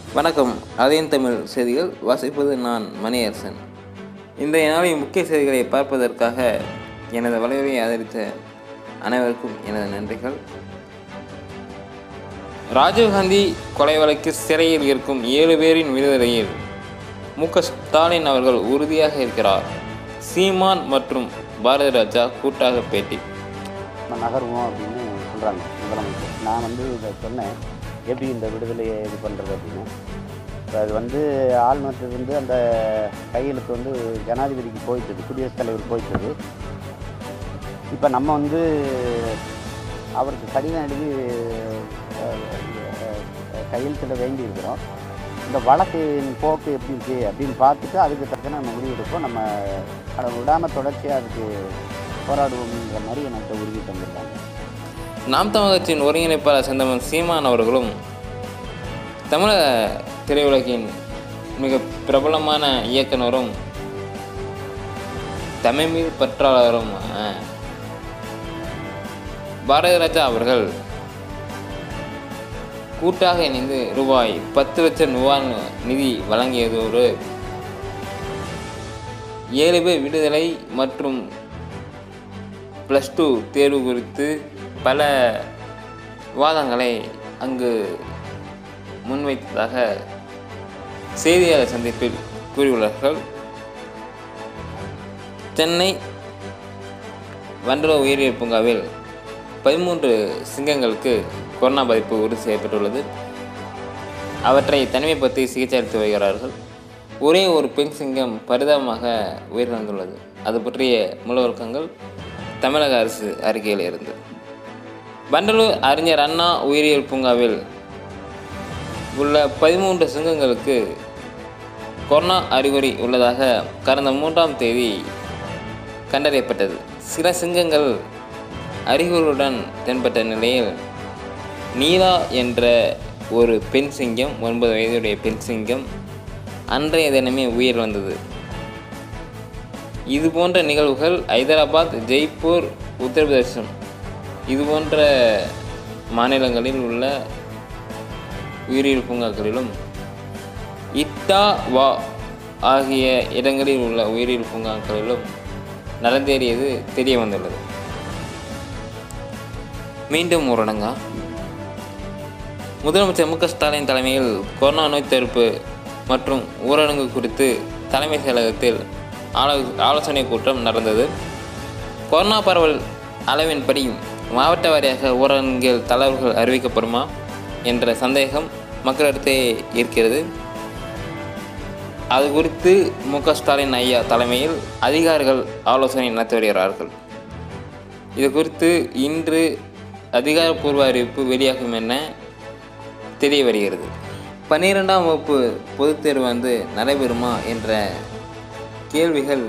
வணக்கம். அதேன் தமிழ் செய்திகள் வாசிப்பது நான் மணியரசன். இன்றைய நாளின் முக்கிய செய்திகளை பார்ப்பதற்காக எனது வலையை ஆதரித்த அனைவருக்கும் எனது நன்றிகள். ராஜீவ்காந்தி கொலை வழக்கு சிறையில் இருக்கும் 7 பேரின் விடுதலையில் மு.க. ஸ்டாலின் அவர்கள் உறுதியாக இருக்கிறார். சீமான் மற்றும் பாரதி ராஜா கூட்டாக பேட்டி. நகர்வோம் அப்படின்னு சொல்கிறாங்க முதலமைச்சர். நான் இதை சொன்னேன், எப்படி இந்த விடுதலையை இது பண்ணுறது அப்படின்னு. அது ஆளுநர்கிட்ட அந்த கையெழுத்து ஜனாதிபதிக்கு போயிட்டது, குடியரசுத் தலைவர் போயிட்டது. இப்போ நம்ம அவருக்கு கடிதம் எழுதி கையெழுத்திட வேண்டி இருக்கிறோம். இந்த வழக்கின் போக்கு எப்படி இருக்குது அப்படின்னு பார்த்துட்டு அதுக்கு தக்கன நம்ம முடிவெடுப்போம். நம்ம அதை விடாமல் தொடர்ச்சியாக அதுக்கு போராடுவோம்ங்கிற மாதிரி எனக்கு உறுதி தந்திருக்காங்க. நாம் தமிழ் கட்சியின் ஒருங்கிணைப்பாளர் செந்தமன் சீமான் அவர்களும் தமிழக திரையுலகின் மிக பிரபலமான இயக்குனரும் தமிழ் மீது பற்றாளரும் பாரதி ராஜா அவர்கள் கூட்டாக இணைந்து ரூபாய் 10 லட்சம் நிவாரண நிதி வழங்கியதோடு 7 பேர் விடுதலை மற்றும் +2 தேர்வு குறித்து பல விவாதங்களை அங்கு முன்வைத்ததாக செய்தியாளர் சந்திப்பில் கூறியுள்ளார்கள். சென்னை வண்டலூர் உயிரியல் பூங்காவில் 13 சிங்கங்களுக்கு கொரோனா பாதிப்பு உறுதி செய்யப்பட்டுள்ளது. அவற்றை தனிமைப்படுத்தி சிகிச்சை அளித்து வருகிறார்கள். ஒரே ஒரு பெண் சிங்கம் பரிதாபமாக உயிரிழந்துள்ளது. அது பற்றிய முழு விளக்கங்கள் தமிழக அரசு அறிக்கையில் இருந்து. வண்டலூர் அறிஞர் அண்ணா உயிரியல் பூங்காவில் உள்ள 13 சிங்கங்களுக்கு கொரோனா அறிகுறி உள்ளதாக கடந்த 3ஆம் தேதி கண்டறியப்பட்டது. சில சிங்கங்கள் அறிகுறியுடன் தென்பட்ட நிலையில் நீலா என்ற ஒரு பெண் சிங்கம், 9 வயதுடைய பெண் சிங்கம் அன்றைய தினமே உயிர் வந்தது. இது போன்ற நிகழ்வுகள் ஹைதராபாத், ஜெய்ப்பூர், உத்தரப்பிரதேசம் இது போன்ற மாநிலங்களில் உள்ள உயிரியல் பூங்காக்களிலும் இட்டாவா ஆகிய இடங்களில் உள்ள உயிரியல் பூங்காக்களிலும் நடந்தேறியது தெரிய வந்துள்ளது. மீண்டும் ஊரடங்கா? முதலமைச்சர் மு.க. ஸ்டாலின் தலைமையில் கொரோனா நோய் தடுப்பு மற்றும் ஊரடங்கு குறித்து தலைமைச் செயலகத்தில் ஆலோசனை கூட்டம் நடந்தது. கொரோனா பரவல் அளவின்படி மாவட்ட வாரியாக ஊரடங்கில் தளர்வுகள் அறிவிக்கப்படுமா என்ற சந்தேகம் மக்களிடத்தே இருக்கிறது. அது குறித்து மு.க. ஸ்டாலின் ஐயா தலைமையில் அதிகாரிகள் ஆலோசனை நடத்தி வருகிறார்கள். இது குறித்து இன்று அதிகாரப்பூர்வ அறிவிப்பு வெளியாகும் என தெரிய வருகிறது. 12ஆம் வகுப்பு பொதுத் தேர்வு நடைபெறுமா என்ற கேள்விகள்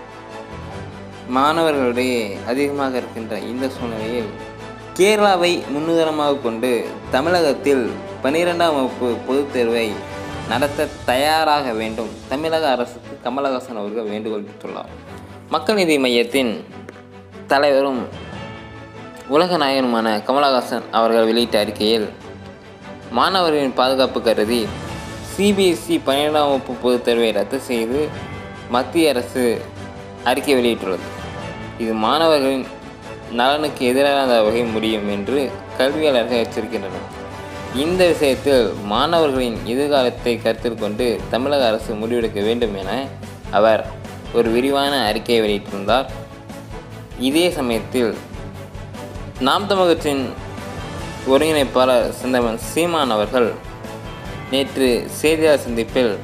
மாணவர்களிடையே அதிகமாக இருக்கின்ற இந்த சூழ்நிலையில் கேரளாவை முன்னுதாரணமாக கொண்டு தமிழகத்தில் 12ஆம் வகுப்பு பொதுத் தேர்வை நடத்த தயாராக வேண்டும் தமிழக அரசுக்கு கமலஹாசன் அவர்கள் வேண்டுகோள் விடுத்துள்ளார். மக்கள் நீதி மையத்தின் தலைவரும் உலக நாயகனுமான கமலஹாசன் அவர்கள் வெளியிட்ட அறிக்கையில் மாணவர்களின் பாதுகாப்பு கருதி சிபிஎஸ்இ 12ஆம் வகுப்பு பொதுத் தேர்வை ரத்து செய்து மத்திய அரசு அறிக்கை வெளியிட்டுள்ளது. இது மாணவர்களின் நலனுக்கு எதிரான வகை முடியும் என்று கல்வியாளர்கள் எச்சரிக்கின்றனர். இந்த விஷயத்தில் மாணவர்களின் எதிர்காலத்தை கருத்தில் கொண்டு தமிழக அரசு முடிவெடுக்க வேண்டும் என அவர் ஒரு விரிவான அறிக்கையை வெளியிட்டிருந்தார். இதே சமயத்தில் நாம் தமிழ் கட்சியின் ஒருங்கிணைப்பாளர் செந்தமன் சீமான் அவர்கள் நேற்று செய்தியாளர் சந்திப்பில்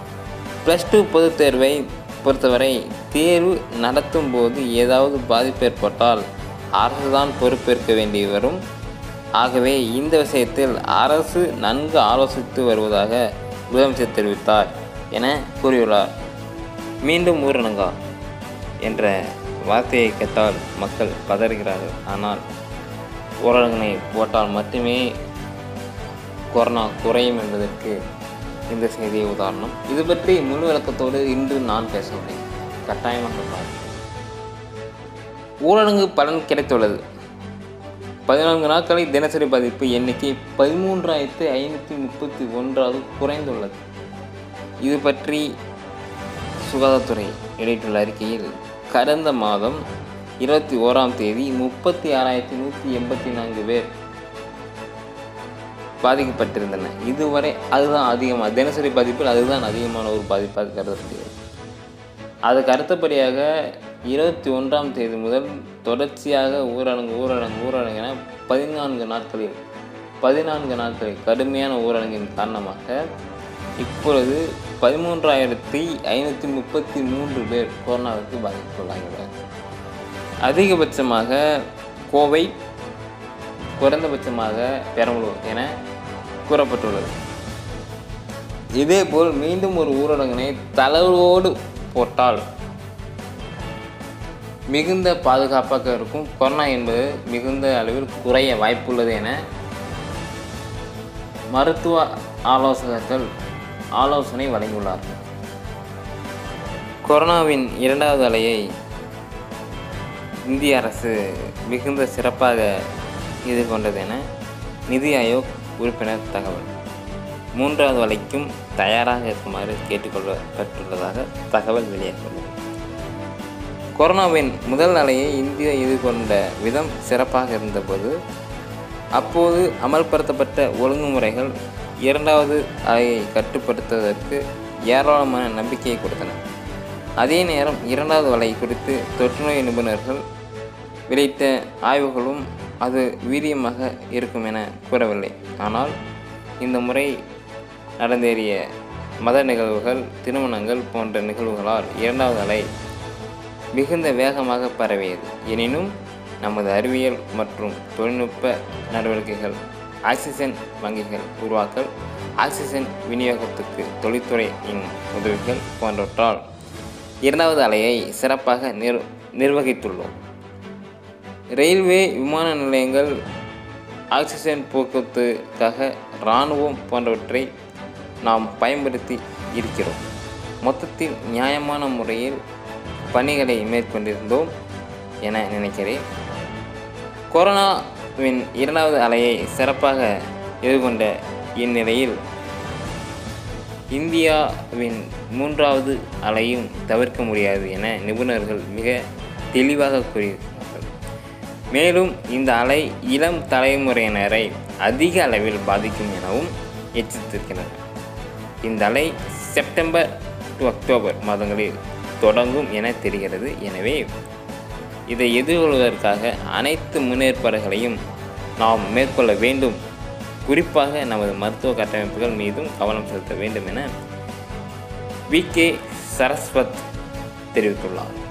+2 பொதுத் தேர்வை பொறுத்தவரை தேர்வு நடத்தும் போது ஏதாவது பாதிப்பு ஏற்பட்டால் அரசுதான் பொறுப்பேற்க வேண்டி வரும். ஆகவே இந்த விஷயத்தில் அரசு நன்கு ஆலோசித்து வருவதாக முதலமைச்சர் தெரிவித்தார் என கூறியுள்ளார். மீண்டும் ஊரடங்கா என்ற வார்த்தையை கேட்டால் மக்கள் பதறுகிறார்கள். ஆனால் ஊரடங்கினை போட்டால் மட்டுமே கொரோனா குறையும் என்பதற்கு இந்த செய்தியை உதாரணம். இது பற்றி முழு விளக்கத்தோடு இன்று நான் பேச உள்ளேன். கட்டாயமாக பாருங்கள். ஊரடங்கு பலன் கிடைத்துள்ளது. 14 நாட்களில் தினசரி பாதிப்பு எண்ணிக்கை 13,531 குறைந்துள்ளது. இது பற்றி சுகாதாரத்துறை வெளியிட்டுள்ள அறிக்கையில் கடந்த மாதம் 21ஆம் தேதி 36,184 பேர் பாதிக்கப்பட்டிருந்தன. இதுவரை அதுதான் அதிகமாக தினசரி பாதிப்பில் அதுதான் அதிகமான ஒரு பாதிப்பாக கருதப்படுகிறது. அதுக்கு அடுத்தபடியாக 21ஆம் தேதி முதல் தொடர்ச்சியாக ஊரடங்கு என 14 நாட்களில் கடுமையான ஊரடங்கின் காரணமாக இப்பொழுது 13,533 பேர் கொரோனாவுக்கு பாதிப்புள்ளாகியுள்ளனர். அதிகபட்சமாக கோவை, குறைந்தபட்சமாக பெரம்பலூர் என கூறப்பட்டுள்ளது. இதேபோல் மீண்டும் ஒரு ஊரடங்கினை தளர்வோடு போட்டால் மிகுந்த பாதுகாப்பாக இருக்கும். கொரோனா என்பது மிகுந்த அளவில் குறைய வாய்ப்புள்ளது என மருத்துவ ஆலோசகர்கள் ஆலோசனை வழங்கியுள்ளார்கள். கொரோனாவின் 2வது அலையை இந்திய அரசு மிகுந்த சிறப்பாக எதிர்கொண்டது என நிதி ஆயோக் உறுப்பினர் தகவல். 3வது அலைக்கும் தயாராக இருக்குமாறு கேட்டுக்கொள்ளப்பட்டுள்ளதாக தகவல் வெளியாகியுள்ளது. கொரோனாவின் முதல் அலையை இந்தியா எதிர்கொண்ட விதம் சிறப்பாக இருந்தபோது அப்போது அமல்படுத்தப்பட்ட ஒழுங்குமுறைகள் 2வது அலையை கட்டுப்படுத்துவதற்கு ஏராளமான நம்பிக்கையை கொடுத்தன. அதே நேரம் 2வது அலை குறித்து தொற்றுநோய் நிபுணர்கள் வெளியிட்ட ஆய்வுகளும் அது வீரியமாக இருக்கும் என கூறவில்லை. ஆனால் இந்த முறை நடந்தேறிய மத நிகழ்வுகள், திருமணங்கள் போன்ற நிகழ்வுகளால் 2வது அலை மிகுந்த வேகமாக பரவியது. எனினும் நமது அறிவியல் மற்றும் தொழில்நுட்ப நடவடிக்கைகள், ஆக்சிஜன் வங்கிகள் உருவாக்கல், ஆக்சிஜன் விநியோகத்துக்கு தொழில்துறையின் உதவிகள் போன்றவற்றால் 2வது அலையை சிறப்பாக நிர்வகித்துள்ளோம். ரயில்வே, விமான நிலையங்கள், ஆக்சிஜன் போக்குவரத்துக்காக இராணுவம் போன்றவற்றை நாம் பயன்படுத்தி இருக்கிறோம். மொத்தத்தில் நியாயமான முறையில் பணிகளை மேற்கொண்டிருந்தோம் என நினைக்கிறேன். கொரோனாவின் 2வது அலையை சிறப்பாக எதிர்கொண்ட இந்நிலையில் இந்தியாவின் 3வது அலையும் தவிர்க்க முடியாது என நிபுணர்கள் மிக தெளிவாக கூறியிருக்கிறார்கள். மேலும் இந்த அலை இளம் தலைமுறையினரை அதிக அளவில் பாதிக்கும் எனவும் எச்சரித்திருக்கின்றனர். இந்த அலை செப்டம்பர் டு அக்டோபர் மாதங்களில் தொடங்கும் என தெரிகிறது. எனவே இதை எதிர்கொள்வதற்காக அனைத்து முன்னேற்பாடுகளையும் நாம் மேற்கொள்ள வேண்டும். குறிப்பாக நமது மருத்துவ கட்டமைப்புகள் மீதும் கவனம் செலுத்த வேண்டும் என வி.கே. சரஸ்வத் தெரிவித்துள்ளார்.